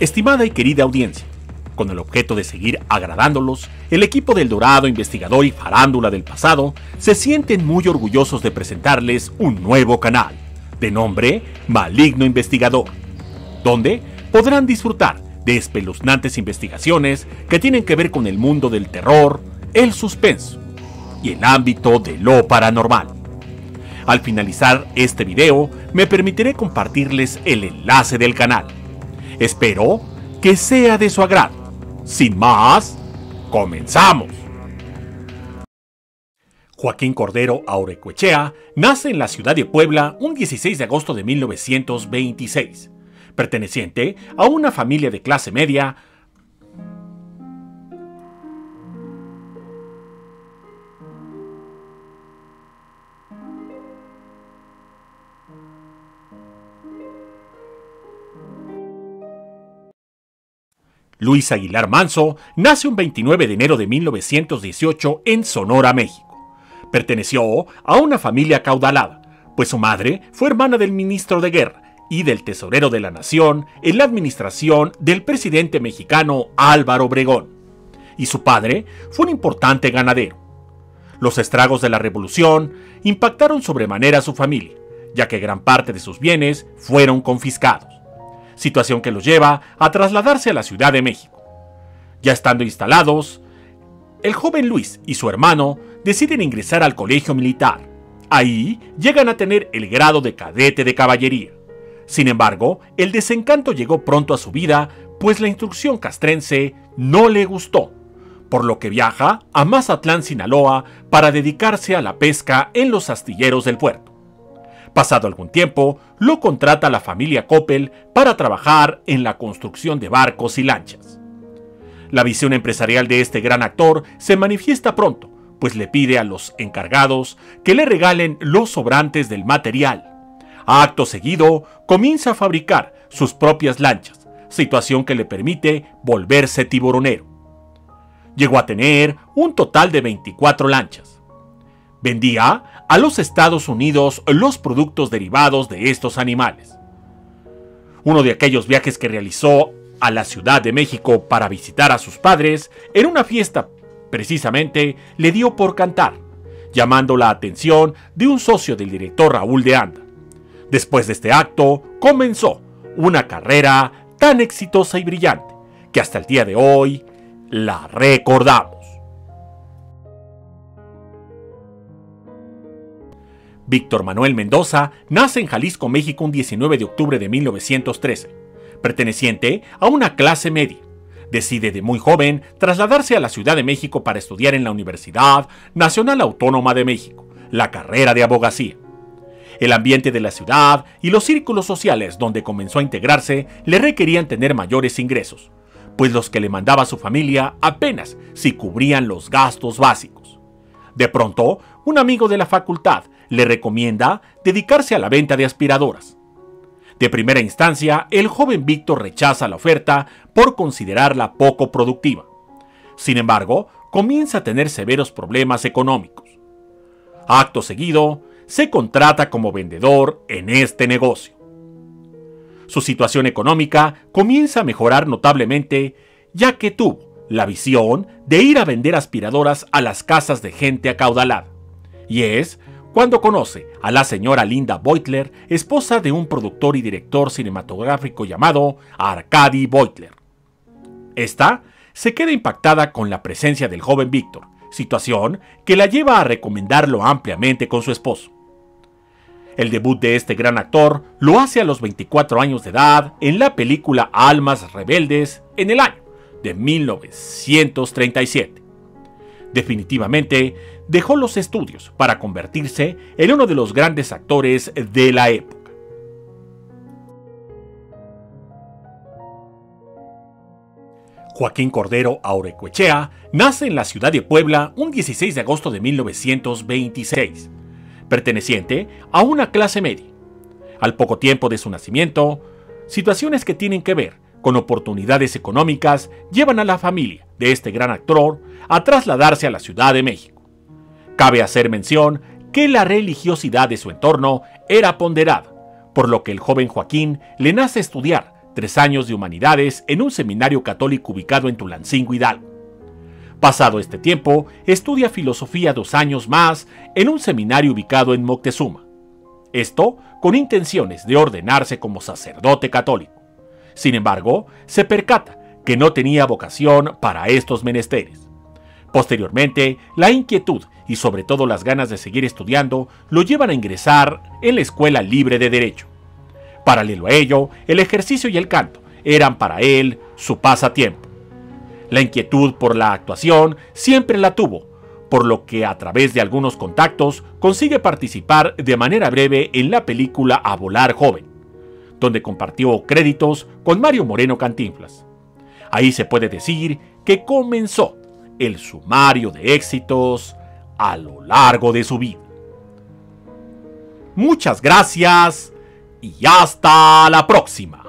Estimada y querida audiencia, con el objeto de seguir agradándolos, el equipo del Dorado Investigador y Farándula del pasado se sienten muy orgullosos de presentarles un nuevo canal, de nombre Maligno Investigador, donde podrán disfrutar de espeluznantes investigaciones que tienen que ver con el mundo del terror, el suspenso y el ámbito de lo paranormal. Al finalizar este video, me permitiré compartirles el enlace del canal. Espero que sea de su agrado. Sin más, ¡comenzamos! Joaquín Cordero Aurrecoechea nace en la ciudad de Puebla un 16 de agosto de 1926, perteneciente a una familia de clase media. Luis Aguilar Manso nace un 29 de enero de 1918 en Sonora, México. Perteneció a una familia acaudalada, pues su madre fue hermana del ministro de Guerra y del tesorero de la Nación en la administración del presidente mexicano Álvaro Obregón, y su padre fue un importante ganadero. Los estragos de la Revolución impactaron sobremanera a su familia, ya que gran parte de sus bienes fueron confiscados, situación que los lleva a trasladarse a la Ciudad de México. Ya estando instalados, el joven Luis y su hermano deciden ingresar al colegio militar. Ahí llegan a tener el grado de cadete de caballería. Sin embargo, el desencanto llegó pronto a su vida, pues la instrucción castrense no le gustó, por lo que viaja a Mazatlán, Sinaloa, para dedicarse a la pesca en los astilleros del puerto. Pasado algún tiempo, lo contrata la familia Coppel para trabajar en la construcción de barcos y lanchas. La visión empresarial de este gran actor se manifiesta pronto, pues le pide a los encargados que le regalen los sobrantes del material. Acto seguido, comienza a fabricar sus propias lanchas, situación que le permite volverse tiburonero. Llegó a tener un total de 24 lanchas. Vendía a los Estados Unidos los productos derivados de estos animales. Uno de aquellos viajes que realizó a la Ciudad de México para visitar a sus padres, en una fiesta precisamente le dio por cantar, llamando la atención de un socio del director Raúl de Anda. Después de este acto, comenzó una carrera tan exitosa y brillante que hasta el día de hoy la recordamos. Víctor Manuel Mendoza nace en Jalisco, México, un 19 de octubre de 1913. Perteneciente a una clase media, decide de muy joven trasladarse a la Ciudad de México para estudiar en la Universidad Nacional Autónoma de México, la carrera de abogacía. El ambiente de la ciudad y los círculos sociales donde comenzó a integrarse le requerían tener mayores ingresos, pues los que le mandaba su familia apenas si cubrían los gastos básicos. De pronto, un amigo de la facultad le recomienda dedicarse a la venta de aspiradoras. De primera instancia, el joven Víctor rechaza la oferta por considerarla poco productiva. Sin embargo, comienza a tener severos problemas económicos. Acto seguido, se contrata como vendedor en este negocio. Su situación económica comienza a mejorar notablemente, ya que tuvo la visión de ir a vender aspiradoras a las casas de gente acaudalada. Y es cuando conoce a la señora Linda Beutler, esposa de un productor y director cinematográfico llamado Arcady Beutler. Esta se queda impactada con la presencia del joven Víctor, situación que la lleva a recomendarlo ampliamente con su esposo. El debut de este gran actor lo hace a los 24 años de edad en la película Almas Rebeldes en el año de 1937. Definitivamente dejó los estudios para convertirse en uno de los grandes actores de la época. Joaquín Cordero Aurrecoechea nace en la ciudad de Puebla un 16 de agosto de 1926, perteneciente a una clase media. Al poco tiempo de su nacimiento, situaciones que tienen que ver con oportunidades económicas llevan a la familia de este gran actor a trasladarse a la Ciudad de México. Cabe hacer mención que la religiosidad de su entorno era ponderada, por lo que el joven Joaquín le nace estudiar 3 años de humanidades en un seminario católico ubicado en Tulancingo, Hidalgo. Pasado este tiempo, estudia filosofía 2 años más en un seminario ubicado en Moctezuma. Esto con intenciones de ordenarse como sacerdote católico. Sin embargo, se percata que no tenía vocación para estos menesteres. Posteriormente, la inquietud y sobre todo las ganas de seguir estudiando lo llevan a ingresar en la Escuela Libre de Derecho. Paralelo a ello, el ejercicio y el canto eran para él su pasatiempo. La inquietud por la actuación siempre la tuvo, por lo que a través de algunos contactos consigue participar de manera breve en la película A Volar Joven, donde compartió créditos con Mario Moreno Cantinflas. Ahí se puede decir que comenzó el sumario de éxitos a lo largo de su vida. Muchas gracias y hasta la próxima.